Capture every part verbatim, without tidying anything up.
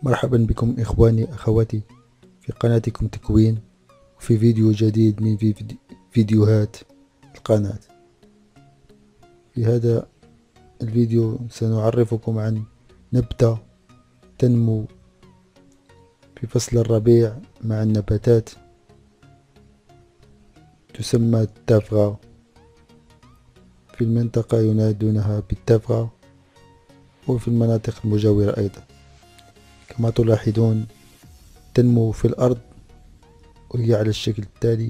مرحبا بكم إخواني أخواتي في قناتكم تكوين، وفي فيديو جديد من في فيديوهات القناة. في هذا الفيديو سنعرفكم عن نبتة تنمو في فصل الربيع مع النباتات، تسمى التافغة. في المنطقة ينادونها بالتافغة، وفي المناطق المجاورة أيضا. كما تلاحظون تنمو في الأرض، وهي على الشكل التالي: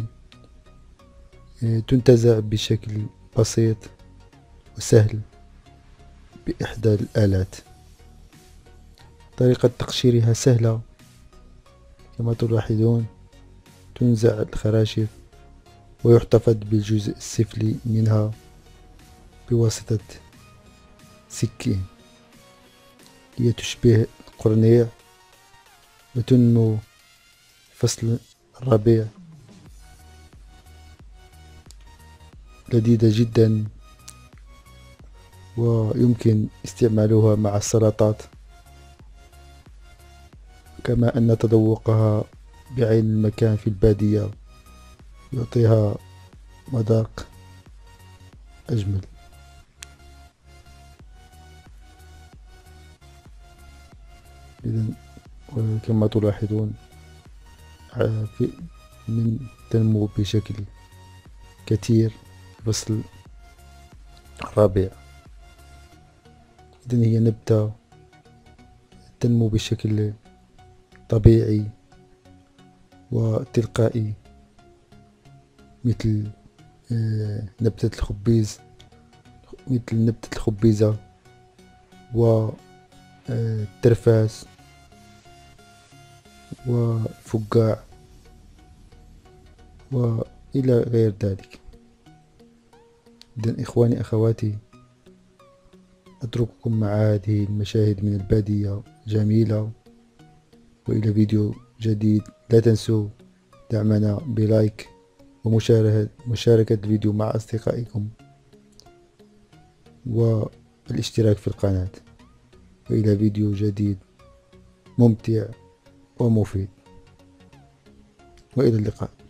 تنتزع بشكل بسيط وسهل بإحدى الآلات. طريقة تقشيرها سهلة، كما تلاحظون تنزع الخراشف ويحتفظ بالجزء السفلي منها بواسطة سكين. هي تشبه القرنيع وتنمو فصل الربيع، لذيذة جدا ويمكن استعمالها مع السلطات، كما أن تذوقها بعين المكان في البادية يعطيها مذاق أجمل. إذن كما تلاحظون في من تنمو بشكل كثير في فصل الربيع. إذن هي نبتة تنمو بشكل طبيعي وتلقائي، مثل نبتة الخبيز مثل نبتة الخبيزة والترفاس والفقاع وإلى غير ذلك. إذن إخواني أخواتي، أترككم مع هذه المشاهد من البادية جميلة، وإلى فيديو جديد. لا تنسوا دعمنا بلايك ومشاركة الفيديو مع أصدقائكم والاشتراك في القناة، وإلى فيديو جديد ممتع ومفيد، وإلى اللقاء.